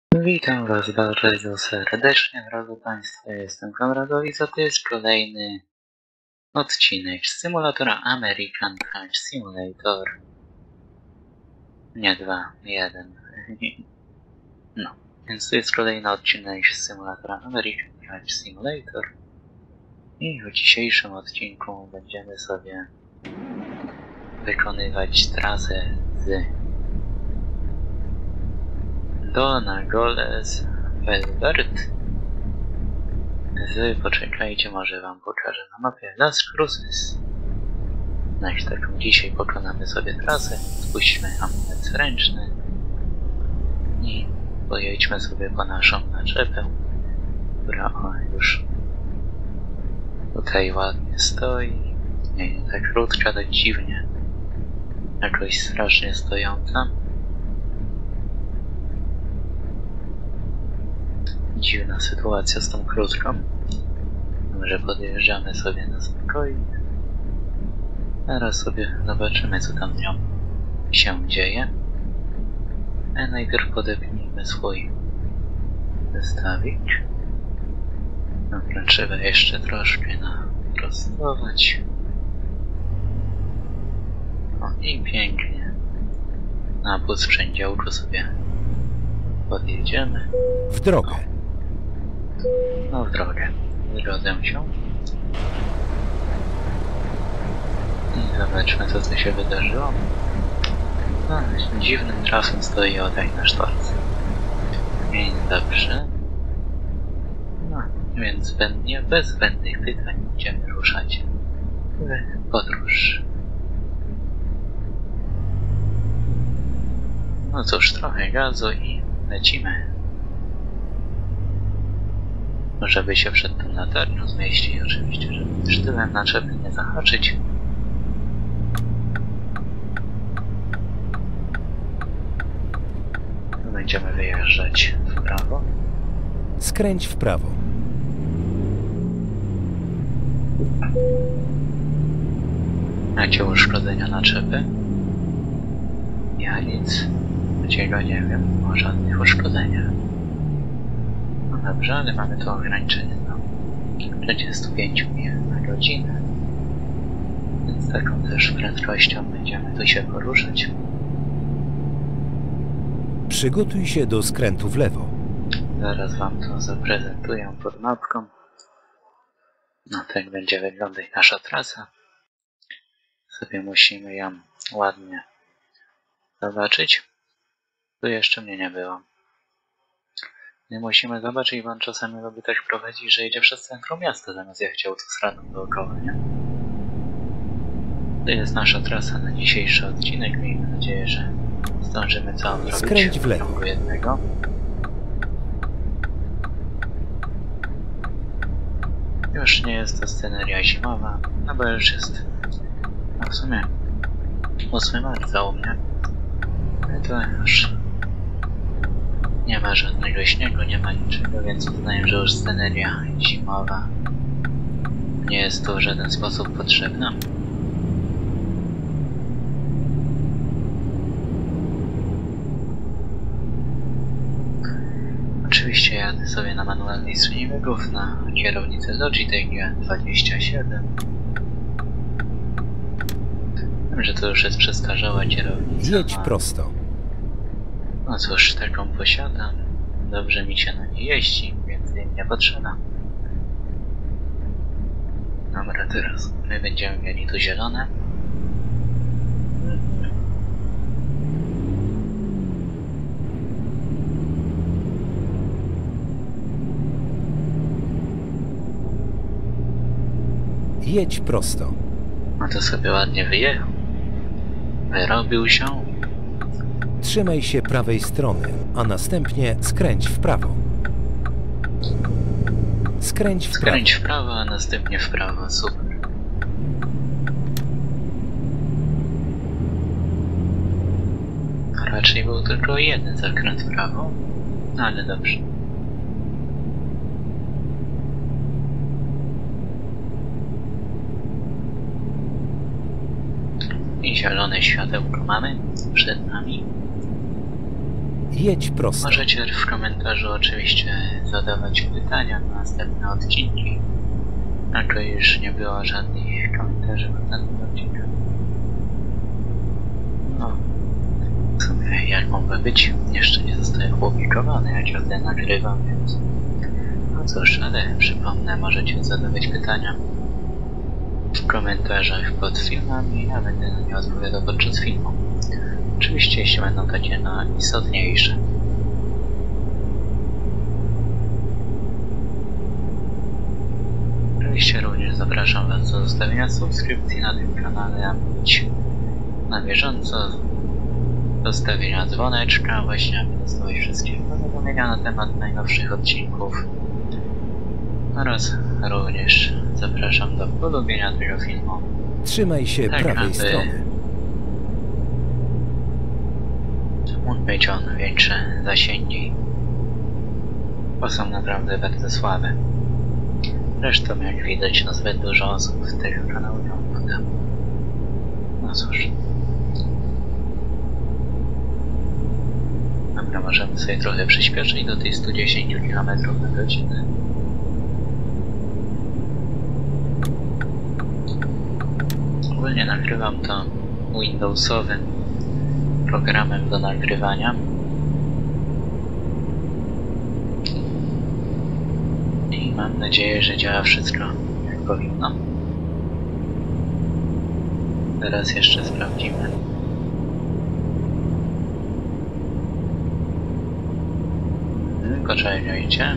Witam Was bardzo serdecznie, drodzy Państwo. Jestem Konradowic, a to jest kolejny odcinek z symulatora American Truck Simulator. Nie 2, 1. No, więc to jest kolejny odcinek z symulatora American Truck Simulator. I w dzisiejszym odcinku będziemy sobie wykonywać trasę z Donegal Velvert. Poczekajcie, może Wam pokażę na mapie Las Cruces. No i taką dzisiaj pokonamy sobie trasę, spuścimy hamulec ręczny i pojedźmy sobie po naszą naczepę, która już tutaj ładnie stoi. Nie tak krótka, tak dziwnie, jakoś strasznie stojąca. Dziwna sytuacja z tą krótką. Może podjeżdżamy sobie na spokojnie. Teraz sobie zobaczymy, co tam z nią się dzieje. A najpierw podepnijmy swój zestawik. Dobra, trzeba jeszcze troszkę naprostować. O, i pięknie. Na posprzędziałku sobie podjedziemy. W drogę. No w drogę. Zgodzę się. I zobaczmy, co tu się wydarzyło. No, dziwnym trafem stoi oddech nasz torc. I dobrze. No, więc bez zbędnych pytań będziemy ruszać w podróż. No cóż, trochę gazu i lecimy. Żeby się przed tą latarnią zmieścić, oczywiście, żeby sztylem naczepy nie zahaczyć. Będziemy wyjeżdżać w prawo. Skręć w prawo. Jakie uszkodzenia naczepy? Ja nic takiego nie wiem o żadnych uszkodzeniach. No dobrze, ale mamy to ograniczenie do 45 mil na godzinę. Więc taką też prędkością będziemy tu się poruszać. Przygotuj się do skrętu w lewo. Zaraz Wam to zaprezentuję pod mapką. No tak będzie wyglądać nasza trasa. Sobie musimy ją ładnie zobaczyć. Tu jeszcze mnie nie było. Nie musimy zobaczyć, bo on czasami lubi tak prowadzić, że jedzie przez centrum miasta, zamiast jechać autostradą dookoła, nie? To jest nasza trasa na dzisiejszy odcinek. Miejmy nadzieję, że zdążymy całą zrobić Skręć w lewo. w ciągu jednego. Już nie jest to sceneria zimowa, no bo już jest, no w sumie 8 marca u mnie. To już nie ma żadnego śniegu, nie ma niczego, więc uznaję, że już sceneria zimowa nie jest tu w żaden sposób potrzebna. Oczywiście jadę sobie na manualnej stronie biegów na kierownicy Logitech G27. Wiem, że to już jest przestarzała kierownica. Jedź prosto. No cóż, taką posiadam. Dobrze mi się na niej jeździ, więc jej nie potrzeba. Dobra, teraz my będziemy mieli tu zielone. Jedź prosto. No to sobie ładnie wyjechał. Wyrobił się. Trzymaj się prawej strony, a następnie skręć w prawo. Skręć w prawo. Skręć w prawo, a następnie w prawo. Super. Raczej był tylko jeden zakręt w prawo, no ale dobrze. I zielone światełko mamy przed nami. jedź prosto. Możecie w komentarzu oczywiście zadawać pytania na następne odcinki. A tu już nie było żadnych komentarzy pod ten odcinek. No, w sumie jak mogły być, jeszcze nie zostały opublikowane, jak ja tutaj nagrywam, więc... No cóż, ale przypomnę, możecie zadawać pytania w komentarzach pod filmami, ja będę na nie odpowiadał podczas filmu. Oczywiście jeśli będą takie istotniejsze. Oczywiście również zapraszam Was do zostawienia subskrypcji na tym kanale, aby być na bieżąco, zostawienia dzwoneczka, właśnie aby dostawać wszystkie powiadomienia na temat najnowszych odcinków. Oraz również zapraszam do polubienia tego filmu. Trzymaj się Tak, prawej strony. Mógł mieć on większe zasięgi, bo są naprawdę bardzo słabe. Zresztą jak widać, no zbyt dużo osób z tego kanału nie ogląda. No cóż. Dobra, możemy sobie trochę przyspieszyć do tej 110 km na godzinę. Ogólnie nagrywam to Windowsowym programem do nagrywania. I mam nadzieję, że działa wszystko jak powinno. Teraz jeszcze sprawdzimy. Poczekajcie.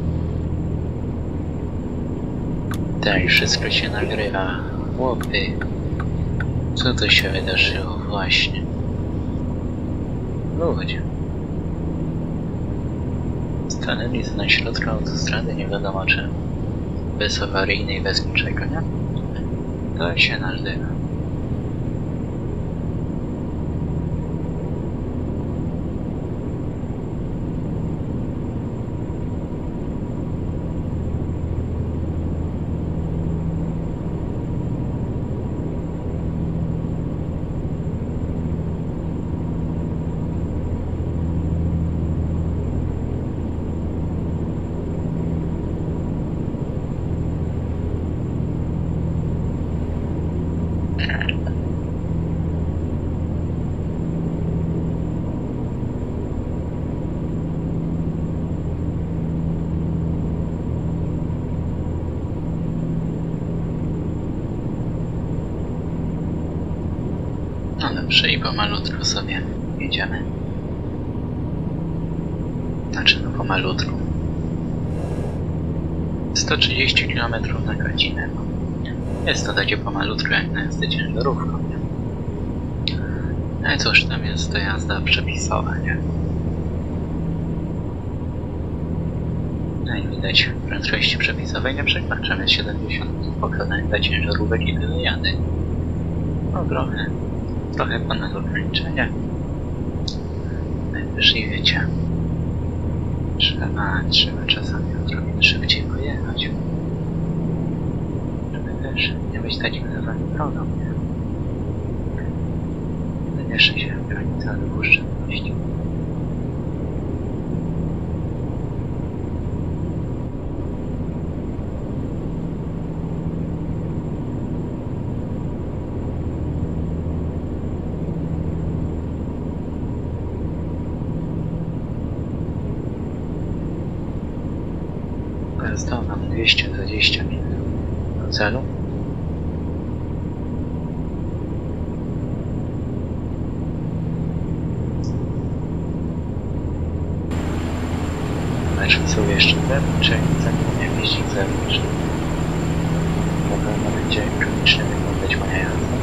Tak, wszystko się nagrywa. Chłopy. Co to się wydarzyło właśnie? Ludzie. Stanęli na środku autostrady, nie wiadomo czy bez awaryjnej, bez niczego, nie? To się nazywa. No dobrze, i pomalutku sobie jedziemy. Znaczy, no pomalutku. 130 km na godzinę. Jest to takie pomalutku jak na jazdę ciężarówką. No i cóż, tam jest to jazda przepisowa, nie? No i widać, prędkości przepisowej nie przekraczamy 70 pokazań dla ciężarówek i tyle jady. No trochę ponad ograniczenia. Najwyżej wiecie. Trzeba czasami odrobinę szybciej pojechać. Żeby też nie być takim zawanym drogą, nie? Wymierzy się granica dopuszczalności. Zostało nam 220 minut do celu. Mecz są jeszcze zewnętrzny, zanim jeździć zewnętrzny. Na pewno będzie koniecznie wyglądać moja jazda.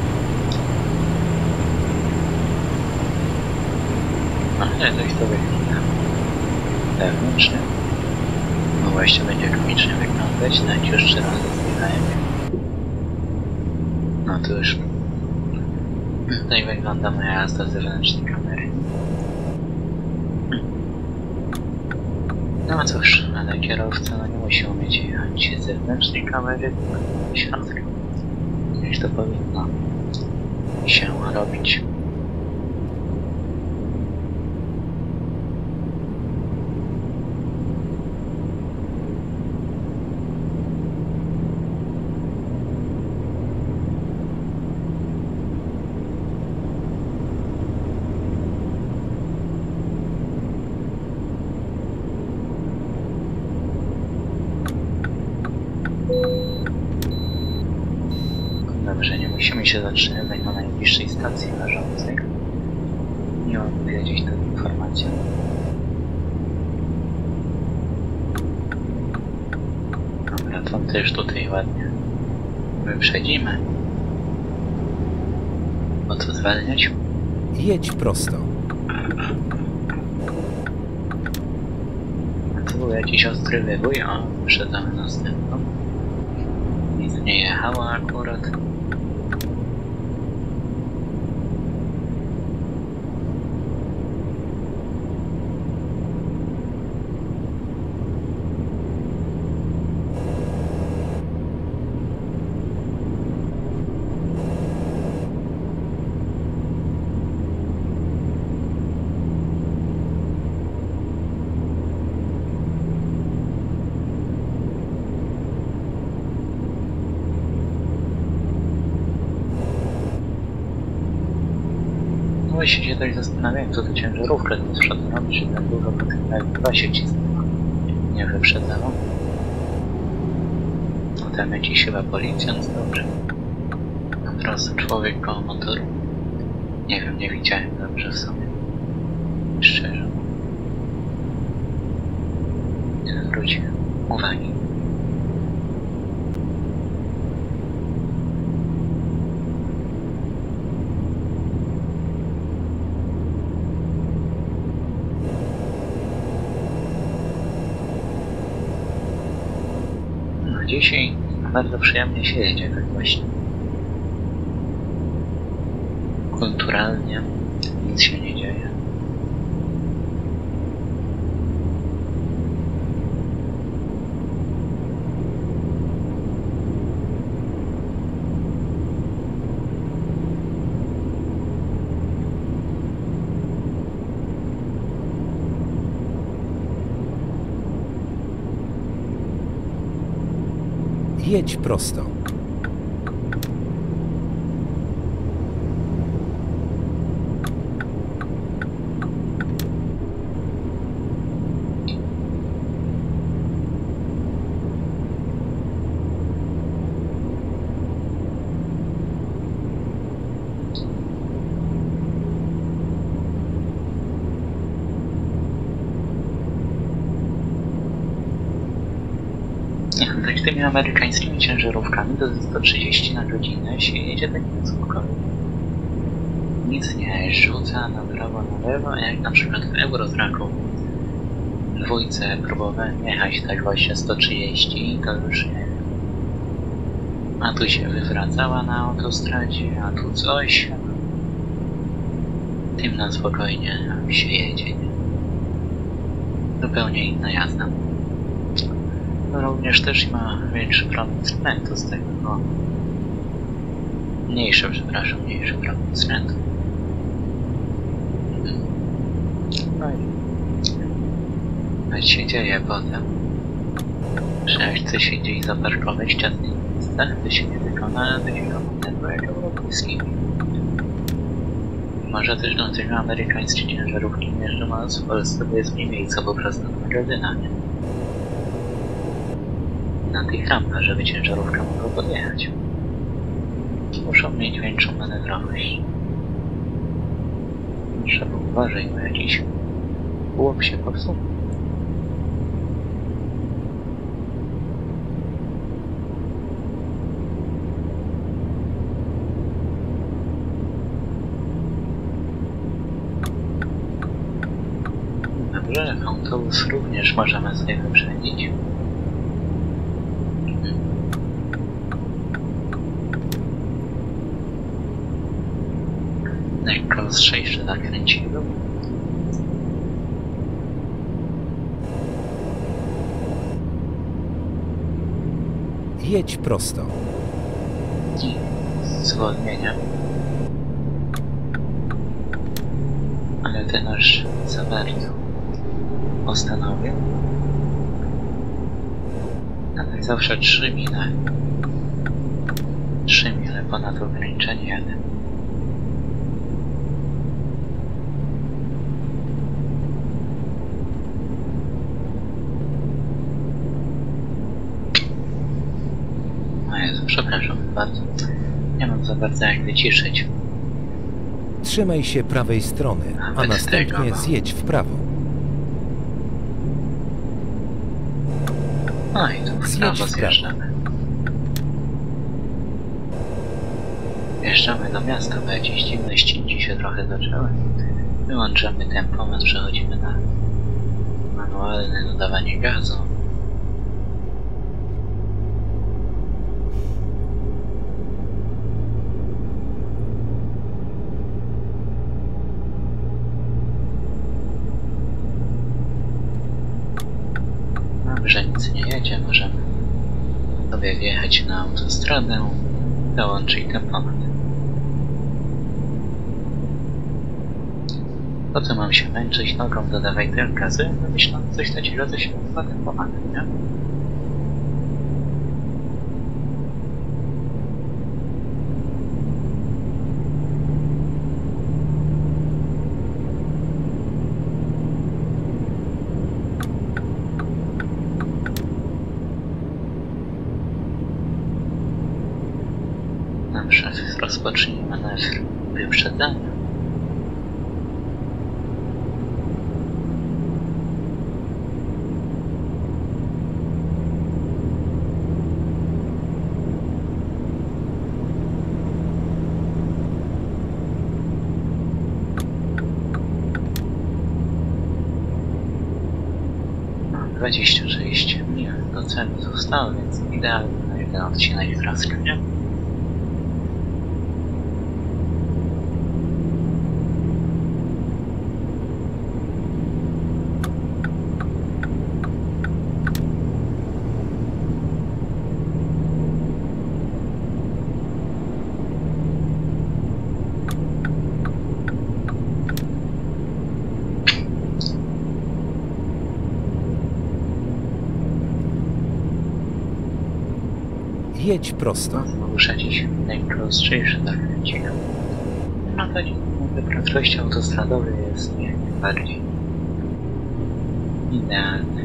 Ale to jest to wygląda zewnętrzny. No właśnie będzie komicznie wyglądać, nawet już 3 razy zjechałem. No to już tutaj wygląda moja jazda z zewnętrznej kamery. No cóż, ale kierowca no nie musi umieć jechać z zewnętrznej kamery, tylko z środka. Jak to powinno się robić. się zatrzymywać na najbliższej stacji leżącej i odpowiedzieć tę informację. Dobra, to też tutaj ładnie wyprzedzimy. Po co zwalniać? Jedź prosto. A tu był jakiś ostry wybój, a wyprzedzamy następną. Nic nie jechało akurat. Właśnie się też zastanawiałem, co to ciężarówka z przodu robi, że tak dużo po tym chyba się cisnęło. Nie wyprzedzało. No tam jakiś chyba policjant dobrze. A teraz człowiek koło motoru. Nie wiem, nie widziałem dobrze w sobie. Szczerze. Nie zwróciłem uwagi. Dzisiaj bardzo przyjemnie się jedzie, tak właśnie. Kulturalnie, nic się nie dzieje. Jedź prosto. Tak tymi amerykańskimi ciężarówkami do 130 na godzinę się jedzie tak spokojnie. Nic nie rzuca na prawo, na lewo, a jak na przykład w Eurotraku dwójce próbowałem jechać tak właśnie 130, to już nie wiem. A tu się wywracała na autostradzie, a tu coś. Tym na spokojnie się jedzie, nie? Zupełnie inna jazda. No również też ma większy prąd instrumentu z tego, no. Mniejszy prąd instrumentu. No i się dzieje potem. Że jak chce się gdzieś zaparkować w ciasnych miejscach, to się nie wykona takiego innego jak europejski. Może też dlatego amerykańskie ciężarówki jeżdżą, a w Polsce to jest mniej miejsca po prostu na magazynach. Na tych rampach, żeby ciężarówka mogła podjechać. Muszą mieć większą manewrowość. Trzeba uważać, bo jakiś łop się popsuł. Dobrze, autobus również możemy sobie wyprzedzić. Lekko ostrzejszy zakręcił. Jedź prosto. I zwolnienia. Ale ten aż za bardzo postanowił. A tak zawsze 3 mile. 3 mile ponad ograniczenie jadę. Jezu, przepraszam bardzo. Nie mam za bardzo jak wyciszyć. Trzymaj się prawej strony, a Bez następnie tego. zjedź w prawo. No i tu w Zjedź prawo w prawo. zjeżdżamy. Wjeżdżamy do miasta, bo jakieś dziwne ścinki się trochę zaczęły. Wyłączamy tempomat, przechodzimy na manualne dodawanie gazu. Dobrze, nic nie jedzie, możemy sobie wjechać na autostradę, dołączyć tempomat. Po co mam się męczyć nogą, dodawaj tyle gazy? No myślę, coś takiego, co się nazywa tempomatem, nie? Dobrze, rozpocznij manewr wyprzedzania. Mam 26 mil do celu zostało, więc idealnie na jeden odcinek trasy, nie? Jedź prosto. Muszę dziś najprostszy zakręcić. No to mówię, prędkość autostradowej jest jak najbardziej idealny.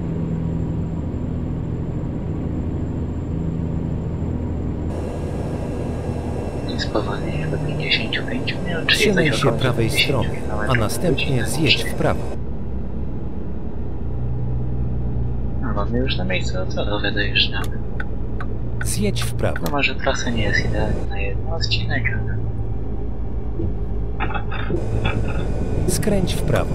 I spowolnienie do 55 minut, czyli Trzymaj coś się około prawej 10 strony, a km/h. następnie zjedź w prawo. No mamy już na miejscu docelowe dojeżdżamy. Zjedź w prawo. No może trasa nie jest idealna na jeden odcinek, ale Skręć w prawo.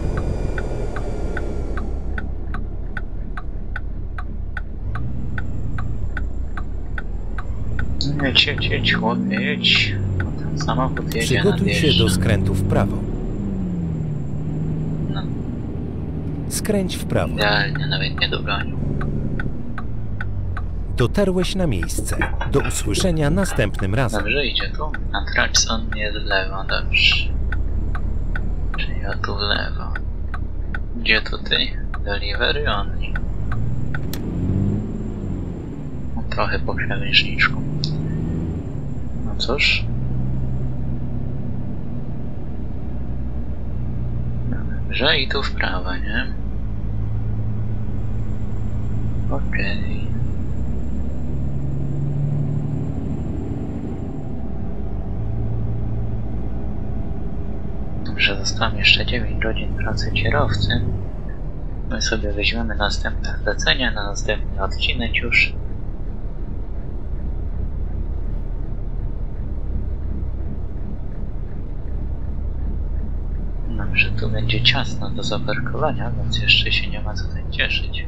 jedź, chłopie, jedź. Bo ten samochód jedzie Przygotuj się nadjeżdża. do skrętu w prawo. No, Skręć w prawo. idealnie, nawet nie dogonił. Dotarłeś na miejsce. Do usłyszenia następnym razem. Dobrze, idzie tu. A Traxon jest w lewo, dobrze. Czyli ja tu w lewo. Gdzie to ty? Delivery only. No, trochę po krawężniczku. No cóż. Dobrze, i tu w prawo, nie? Okej. Dobrze, zostało mi jeszcze 9 godzin pracy kierowcy. My sobie weźmiemy następne zlecenia na następny odcinek już. Dobrze, tu będzie ciasno do zaparkowania, więc jeszcze się nie ma co tym cieszyć.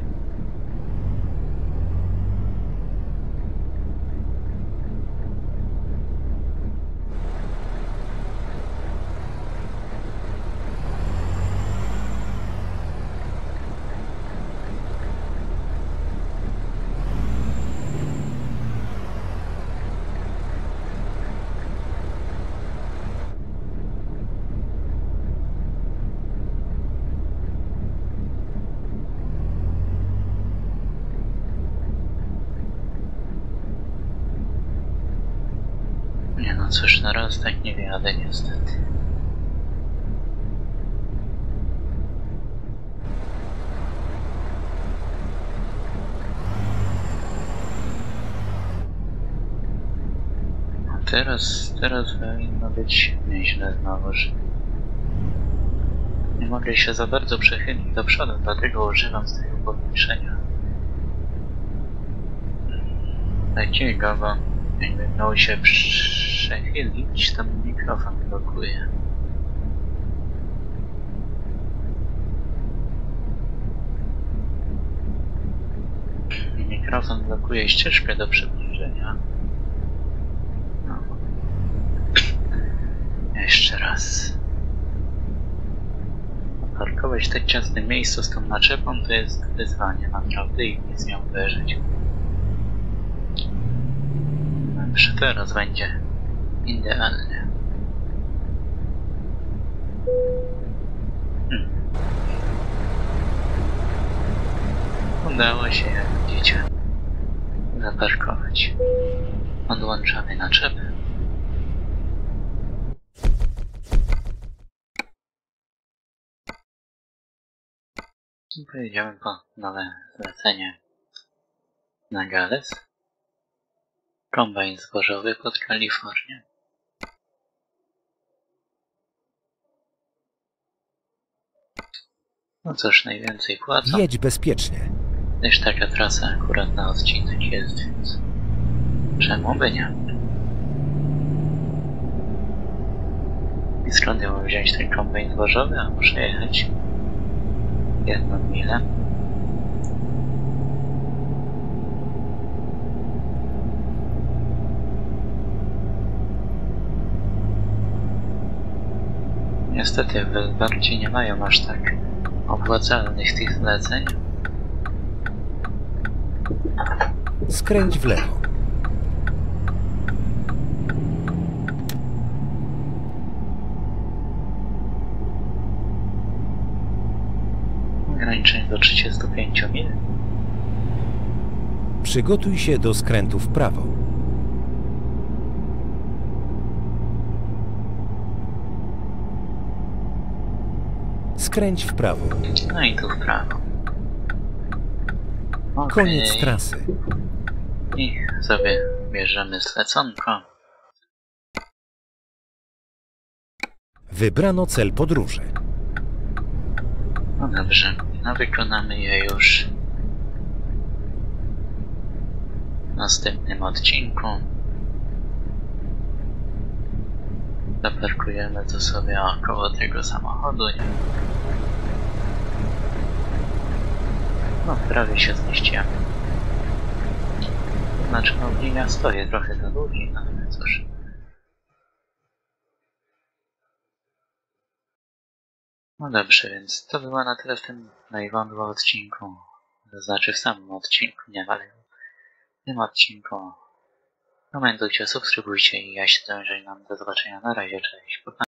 Nie no cóż, na raz tak nie wyjadę niestety. teraz powinno być nieźle znowuż. Nie mogę się za bardzo przechylić do przodu, dlatego używam z tego powiększenia takiego, bo jakby miał się przechylić, to mikrofon blokuje. Mikrofon blokuje ścieżkę do przybliżenia. No. Jeszcze raz. Parkować w tak ciasnym miejscu z tą naczepą to jest wyzwanie naprawdę i nic nie uderzyć. Dobrze, teraz będzie idealnie. Udało się, jak widzicie, zaparkować. Odłączamy naczepę. I pojedziemy po nowe zlecenie na Gales. Kombajn zbożowy pod Kalifornię. No cóż, najwięcej płacą. Jedź bezpiecznie. Też taka trasa akurat na odcinek jest, więc czemu by nie? I skąd ja mam wziąć ten kombajn zbożowy, a muszę jechać 1 milę. Niestety w Welbarcie nie mają aż tak opłacalnych tych zleceń. Skręć w lewo. Ograniczenie do 35 mil. Przygotuj się do skrętu w prawo. Skręć w prawo. No i tu w prawo. Okay. Koniec trasy. I sobie bierzemy zleconko. Wybrano cel podróży. No dobrze, no wykonamy je już w następnym odcinku. Zaparkujemy to sobie około tego samochodu. Nie? No, prawie się zmieściłem. Znaczy, no, linia stoi trochę za długi, no ale cóż. No dobrze, więc to było na tyle w tym najwątłym odcinku. To znaczy w samym odcinku, nie, ale w tym odcinku. Komentujcie, subskrybujcie i ja się żegnam. Do zobaczenia, na razie, cześć.